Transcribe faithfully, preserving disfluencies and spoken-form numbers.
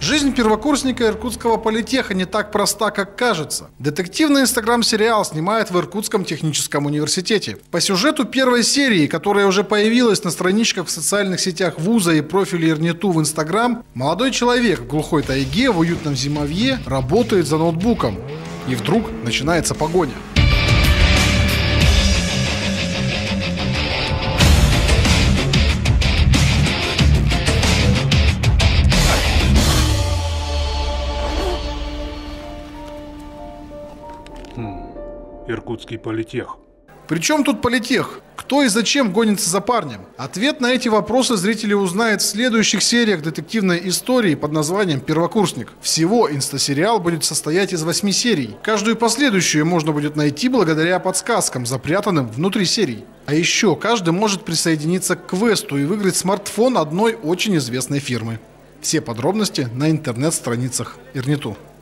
Жизнь первокурсника Иркутского политеха не так проста, как кажется. Детективный инстаграм-сериал снимает в Иркутском техническом университете. По сюжету первой серии, которая уже появилась на страничках в социальных сетях вуза и профиле ИРНИТУ в инстаграм, молодой человек в глухой тайге в уютном зимовье работает за ноутбуком. И вдруг начинается погоня. Иркутский политех. Причем тут политех? Кто и зачем гонится за парнем? Ответ на эти вопросы зрители узнают в следующих сериях детективной истории под названием «Первокурсник». Всего инстасериал будет состоять из восьми серий. Каждую последующую можно будет найти благодаря подсказкам, запрятанным внутри серий. А еще каждый может присоединиться к квесту и выиграть смартфон одной очень известной фирмы. Все подробности на интернет-страницах ИРНИТУ.